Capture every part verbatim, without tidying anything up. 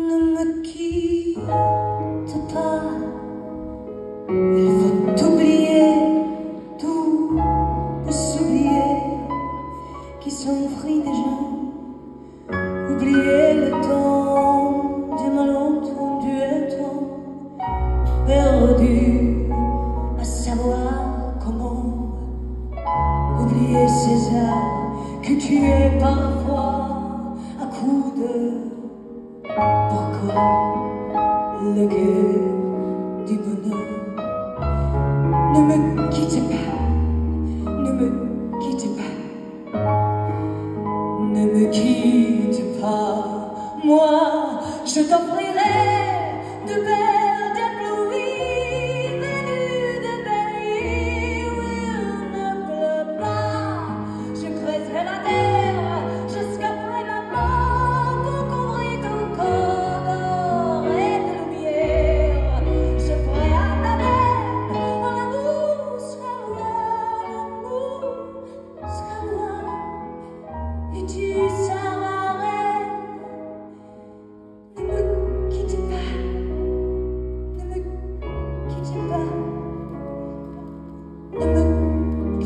Ne me quitte pas, il faut oublier tout, de s'oublier qui s'enfuit déjà, oublier le temps des malentendus et temps perdu à savoir comment, oublier ces heures que tu es parfois à coups de pourquoi le cœur du bonheur. Ne me quitte pas, ne me quitte pas, ne me quitte pas. Moi, je t'offrirai de belles de pluie venues de pays où il ne pleut pas. Je creuserai la terre jusqu'après ma mort pour couvrir ton corps d'or et de lumière. Je ferai à ta mère, mon amour sera moi, l'amour sera moi, et tu seras ma reine. Ne me quitte pas, ne me quitte pas, ne me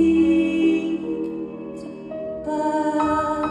quitte pas,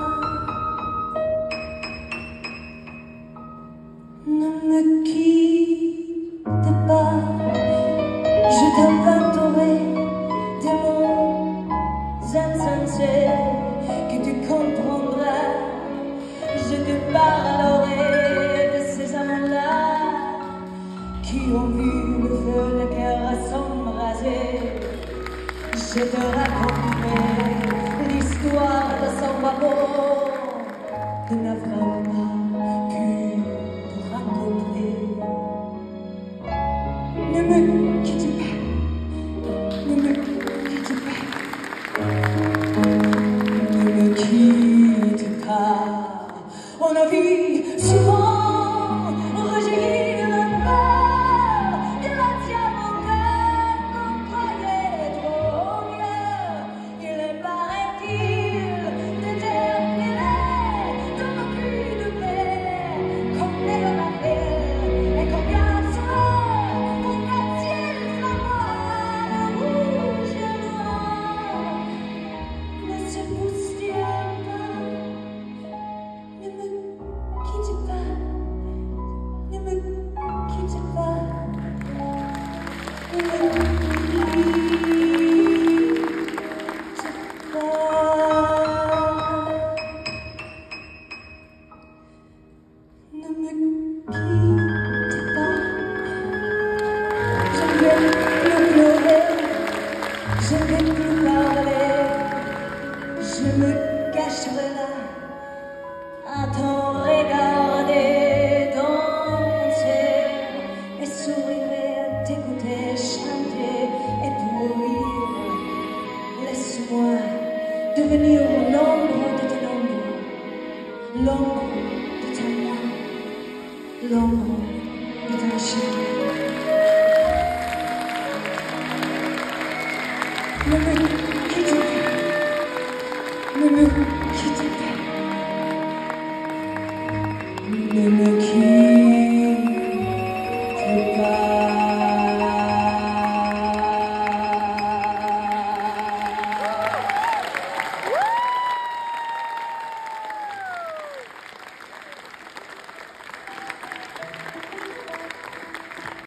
ne me quitte pas. Je t'inventerai des mots insensés que tu comprendras. Je te parlerai de ces amants-là qui ont vu le feu de guerre s'embraser. Je te raconterai l'histoire de son amour que n'avons pas pu nous raconter. Ne me quitte pas, ne me quitte pas, ne me quitte pas. On a vu souvent rejaillir le peur de l'ancien mon cœur qu'on croyait trop mieux. Il est paraît-il déterminé de ne plus de paix qu'on est en affaire. Et combien sera pour qu'à-t-il savoir le rouge et le noir ne se poussière pas. Ne me quitte pas, ne me quitte pas, ne me quitte pas, ne me quitte pas. Je ne vais plus pleurer, je ne vais plus parler, je me cacherai là à t'en regarder danser et sourirai à t'écouter chanter et pourrir. Laisse-moi devenir l'ombre de ton ombre, l'ombre de ta main, l'ombre de ta chair. Ne me quitte pas, ne me quitte pas. Ne me quitte